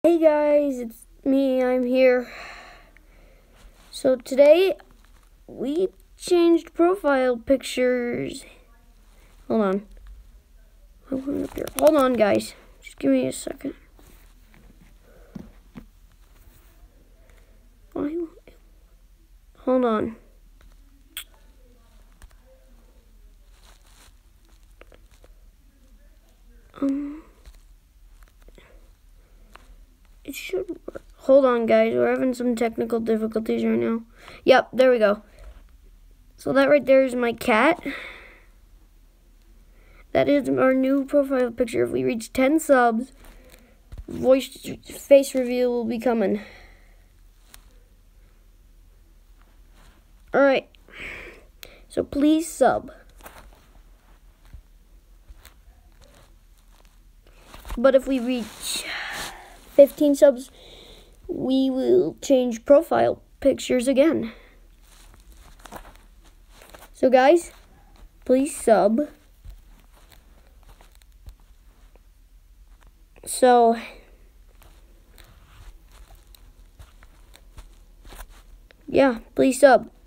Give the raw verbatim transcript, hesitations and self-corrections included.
Hey guys, it's me, I'm here. So today we changed profile pictures. Hold on. I went up here. Hold on guys. Just give me a second. Why? Hold on. Um It should work. Hold on guys, we're having some technical difficulties right now. Yep, there we go. So that right there is my cat. That is our new profile picture. If we reach ten subs, voice face reveal will be coming. Alright. So please sub. But if we reach fifteen subs, we will change profile pictures again. So guys, please sub. So yeah, please sub.